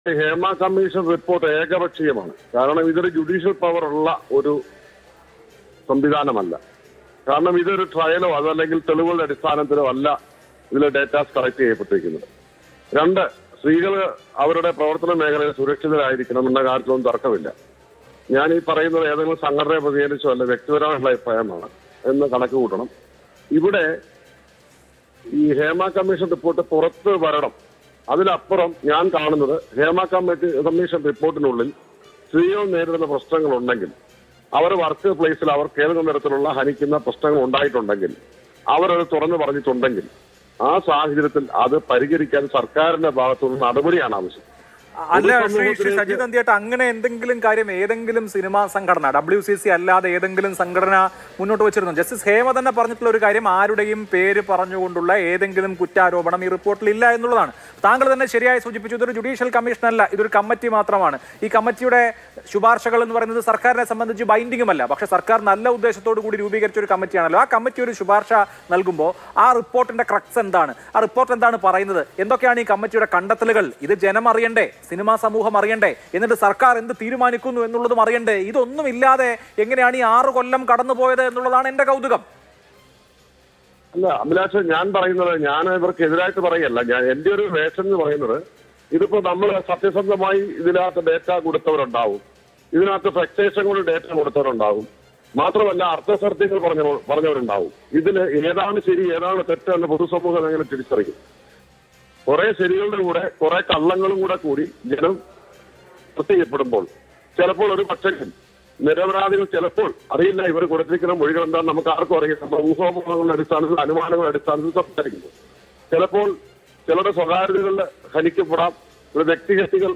Hema commission report ഏകപക്ഷീയമാണ്. കാരണം ഇതൊരു judicial power ഉള്ള ഒരു സംവിധാനമല്ല. കാരണം ഇതൊരു ട്രയലോ അതല്ലെങ്കിൽ തെളിവുകളുടെ അടിസ്ഥാനത്തിലോ അല്ല ഇതിലെ ഡേറ്റാസ് കളക്ട് ചെയ്യപ്പെട്ടിരിക്കുന്നത്. രണ്ട്, സ്ത്രീകൾ അവരുടെ പ്രവർത്തന മേഖലയിൽ സുരക്ഷിതരായിരിക്കണം എന്ന കാര്യത്തിലൊന്നും തർക്കമില്ല. ഞാൻ ഈ പറയുന്നത് ഏതെങ്കിലും സംഘടനയെ പ്രതികരിച്ചോ അല്ല വ്യക്തിപരമായിട്ടുള്ള അഭിപ്രായമാണ് എന്ന് കണക്ക് കൂട്ടണം. ഇവിടെ ഈ ഹേമ കമ്മീഷൻ റിപ്പോർട്ട് പുറത്ത് വരണം. അതിലപ്പുറം ഞാൻ കാണുന്നത് ഹേമ കമ്മീഷൻ റിപ്പോർട്ടിനുള്ളിൽ സ്ത്രീകൾ നേരിടുന്ന പ്രശ്നങ്ങളുണ്ടെങ്കിൽ, അവർ വർക്ക് പ്ലേസിൽ അവർക്ക് ഏതെങ്കിലും തരത്തിലുള്ള ഹനിക്കുന്ന പ്രശ്നങ്ങൾ ഉണ്ടായിട്ടുണ്ടെങ്കിൽ, അവരത് തുറന്നു പറഞ്ഞിട്ടുണ്ടെങ്കിൽ ആ സാഹചര്യത്തിൽ അത് പരിഹരിക്കാൻ സർക്കാരിന്റെ ഭാഗത്തുനിന്ന് നടപടിയാണ് ആവശ്യം. അല്ല ശ്രീ സജിത് അന്തിയേട്ട, അങ്ങനെ എന്തെങ്കിലും കാര്യം ഏതെങ്കിലും സിനിമാ സംഘടന WCC അല്ലാതെ ഏതെങ്കിലും സംഘടന മുന്നോട്ട് വെച്ചിരുന്നു? ജസ്റ്റിസ് ഹേമ തന്നെ പറഞ്ഞിട്ടുള്ള ഒരു കാര്യം, ആരുടെയും പേര് പറഞ്ഞുകൊണ്ടുള്ള ഏതെങ്കിലും കുറ്റാരോപണം ഈ റിപ്പോർട്ടിൽ ഇല്ല എന്നുള്ളതാണ്. താങ്കൾ തന്നെ ശരിയായി സൂചിപ്പിച്ചു, ഇതൊരു ജുഡീഷ്യൽ കമ്മീഷൻ അല്ല, ഇതൊരു കമ്മിറ്റി മാത്രമാണ്. ഈ കമ്മിറ്റിയുടെ ശുപാർശകൾ എന്ന് പറയുന്നത് സർക്കാരിനെ സംബന്ധിച്ച് ബൈൻഡിങ്ങുമല്ല, പക്ഷെ സർക്കാർ നല്ല ഉദ്ദേശത്തോടു കൂടി രൂപീകരിച്ച ഒരു കമ്മിറ്റിയാണല്ലോ. ആ കമ്മിറ്റി ഒരു ശുപാർശ നൽകുമ്പോൾ ആ റിപ്പോർട്ടിന്റെ ക്രക്സ് എന്താണ്, ആ റിപ്പോർട്ട് എന്താണ് പറയുന്നത്, എന്തൊക്കെയാണ് ഈ കമ്മിറ്റിയുടെ കണ്ടെത്തലുകൾ, ഇത് ജനം അറിയണ്ടേ, സിനിമാ സമൂഹം അറിയണ്ടേ, എന്നിട്ട് സർക്കാർ എന്ത് തീരുമാനിക്കുന്നു എന്നുള്ളതും അറിയണ്ടേ? ഇതൊന്നും ഇല്ലാതെ എങ്ങനെയാണ് ഈ 6 കൊല്ലം കടന്നുപോയത് എന്നുള്ളതാണ് എന്റെ കൗതുകം. അല്ല അഭിലാഷ്, ഞാൻ പറയുന്നത്, ഞാൻ ഇവർക്ക് എതിരായിട്ട് പറയല്ല. എന്റെ ഒരു വേഷം എന്ന് പറയുന്നത്, ഇതിപ്പോ നമ്മൾ സത്യസന്ധമായി ഇതിനകത്ത് ഡേറ്റ കൊടുത്തവരുണ്ടാവും, ഇതിനകത്ത് ഫ്ലക്ച്വേഷൻ കൊണ്ട് ഡേറ്റ കൊടുത്തവരുണ്ടാവും, മാത്രമല്ല അർത്ഥസത്യങ്ങൾ പറഞ്ഞവരുണ്ടാവും. ഇതില് ഏതാണ് ശരി ഏതാണ് തെറ്റ് എന്ന് പൊതുസമൂഹം എങ്ങനെ തിരിച്ചറിയും? കുറെ ശരികളുടെ കൂടെ കുറെ കള്ളങ്ങളും കൂടി ജനം ചെയ്യപ്പെടുമ്പോൾ ചിലപ്പോൾ ഒരു പക്ഷെങ്കിൽ നിരപരാധികൾ ചിലപ്പോൾ അറിയില്ല ഇവർ കൊടുത്തിരിക്കുന്ന മൊഴികൾ എന്താണെന്ന് നമുക്ക് ആർക്കും അറിയില്ല. നമ്മൾ ഊഹാപോഹങ്ങളുടെ അടിസ്ഥാനത്തിൽ അനുമാനങ്ങളുടെ അടിസ്ഥാനത്തിൽ സംസാരിക്കുന്നു. ചിലപ്പോൾ ചിലരുടെ സ്വകാര്യതകളിൽ ഹനിക്കപ്പെടാം, വ്യക്തിഗതികൾ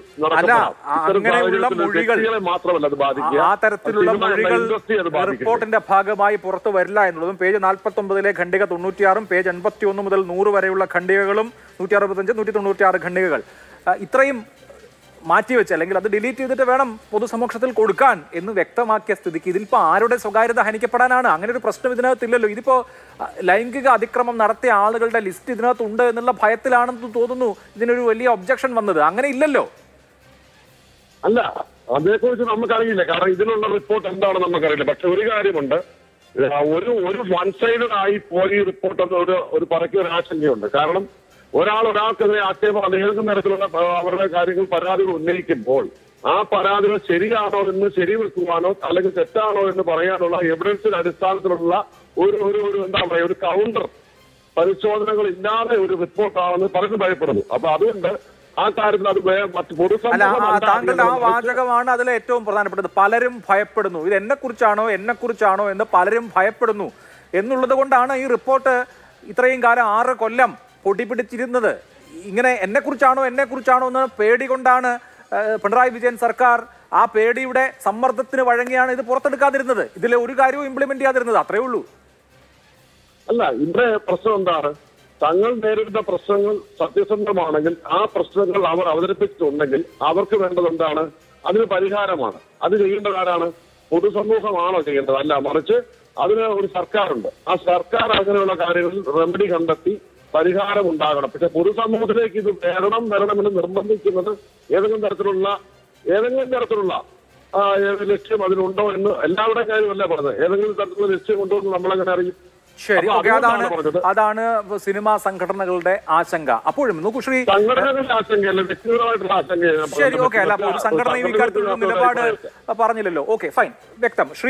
മാത്രമല്ല അത് ബാധിക്കുക, ആ തരത്തിലുള്ള മൊഴികൾ റിപ്പോർട്ടിന്റെ ഭാഗമായി പുറത്തു വരില്ല എന്നുള്ളതും പേജ് 49 ഖണ്ഡിക 96 പേജ് 81 മുതൽ 100 വരെയുള്ള ഖണ്ഡികകളും 165 196 ഖണ്ഡികകൾ ഇത്രയും മാറ്റിവെച്ച് അല്ലെങ്കിൽ അത് ഡിലീറ്റ് ചെയ്തിട്ട് വേണം പൊതുസമൂഹത്തിൽ കൊടുക്കാൻ എന്ന് വ്യക്തമാക്കിയ സ്ഥിതിക്ക് ഇതിലിപ്പോൾ ആരുടെ സ്വകാര്യത ഹനിക്കപ്പെടാനാണ്? അങ്ങനെ ഒരു പ്രശ്നം ഇതിനകത്തില്ലല്ലോ. ഇതിപ്പോ ലൈംഗിക അതിക്രമം നടത്തിയ ആളുകളുടെ ലിസ്റ്റ് ഇതിനകത്തുണ്ട് എന്നുള്ള ഭയത്തിലാണെന്ന് തോന്നുന്നു ഇതിനൊരു വലിയ ഒബ്ജക്ഷൻ വന്നത്. അങ്ങനെ ഇല്ലല്ലോ. അല്ല, അതേക്കുറിച്ച് നമുക്കറിയില്ല, കാരണം ഇതിനുള്ള റിപ്പോർട്ട് എന്താണെന്ന് നമുക്കറിയില്ല. പക്ഷെ ഒരു കാര്യമുണ്ട്, ഒരു വൺ സൈഡഡ് ആയി പോയി റിപ്പോർട്ട് ഒരു പറയ്ക്കൊരു ആശങ്കയുണ്ട്. കാരണം ഒരാൾക്കെതിരെ ആക്ഷേപം ഏതെങ്കിലും തരത്തിലുള്ള അവരുടെ കാര്യങ്ങൾ പരാതികൾ ഉന്നയിക്കുമ്പോൾ ആ പരാതികൾ ശരിയാണോ എന്ന് ശരിവെക്കുവാനോ അല്ലെങ്കിൽ തെറ്റാണോ എന്ന് പറയാനുള്ള എവിഡൻസിന്റെ അടിസ്ഥാനത്തിലുള്ള ഒരു എന്താ പറയുക ഒരു കൗണ്ടർ പരിശോധനകൾ ഇല്ലാതെ ഒരു റിപ്പോർട്ടാണെന്ന് പലരും ഭയപ്പെടുന്നു. അപ്പൊ അതുകൊണ്ട് ആ കാര്യത്തിൽ അത് മറ്റു താങ്കളുടെ ആ വാചകമാണ് അതിലെ ഏറ്റവും പ്രധാനപ്പെട്ടത്. പലരും ഭയപ്പെടുന്നു. ഇത് എന്നെക്കുറിച്ചാണോ എന്ന് പലരും ഭയപ്പെടുന്നു എന്നുള്ളത് കൊണ്ടാണ് ഈ റിപ്പോർട്ട് ഇത്രയും കാലം 6 കൊല്ലം പൊടിപിടിച്ചിരുന്നത്. ഇങ്ങനെ എന്നെക്കുറിച്ചാണോ എന്ന് പേടി കൊണ്ടാണ് പിണറായി വിജയൻ സർക്കാർ ആ പേടിയുടെ സമ്മർദ്ദത്തിന് വഴങ്ങിയാണ് ഇത് പുറത്തെടുക്കാതിരുന്നത്. ഇതിലെ ഒരു കാര്യവും ഇംപ്ലിമെന്റ് ചെയ്യാതിരുന്നത്, അത്രേ ഉള്ളൂ. അല്ല, ഇവിടെ പ്രശ്നം എന്താണ്? തങ്ങൾ നേരിടുന്ന പ്രശ്നങ്ങൾ സത്യസന്ധമാണെങ്കിൽ ആ പ്രശ്നങ്ങൾ അവർ അവതരിപ്പിച്ചിട്ടുണ്ടെങ്കിൽ അവർക്ക് വേണ്ടത് എന്താണ്? അതിന് പരിഹാരമാണ്. അത് ചെയ്യേണ്ടത് ആരാണ്? പൊതുസമൂഹമാണോ ചെയ്യേണ്ടത്? അല്ല, മറിച്ച് അതിന് ഒരു സർക്കാരുണ്ട്. ആ സർക്കാർ അങ്ങനെയുള്ള കാര്യങ്ങളിൽ റെമഡി കണ്ടെത്തി പരിഹാരം ഉണ്ടാകണം. പക്ഷെ പൊതുസമൂഹത്തിലേക്ക് ഇത് വരണമെന്ന് നിർബന്ധിക്കുന്നത് ഏതെങ്കിലും തരത്തിലുള്ള ലക്ഷ്യം അതിനുണ്ടോ എന്ന് എല്ലാവരുടെയും കാര്യമല്ല പറഞ്ഞത്. ഏതെങ്കിലും തരത്തിലുള്ള ലക്ഷ്യം ഉണ്ടോ എന്ന് നമ്മളെങ്ങനെ അറിയും? ശരി, അതാണ് സിനിമാ സംഘടനകളുടെ ആശങ്ക. അപ്പോഴും നോക്കൂ ശ്രീ, സംഘടനകളുടെ ആശങ്കയല്ല, വ്യക്തിപരമായിട്ടുള്ള ആശങ്കയാണ്. ശരി, ഓക്കെ. അല്ല, ഒരു സംഘടനയും ഇക്കാര്യത്തിലുള്ള നിലപാട് പറഞ്ഞില്ലല്ലോ. ഓക്കെ, ഫൈൻ, വ്യക്തം.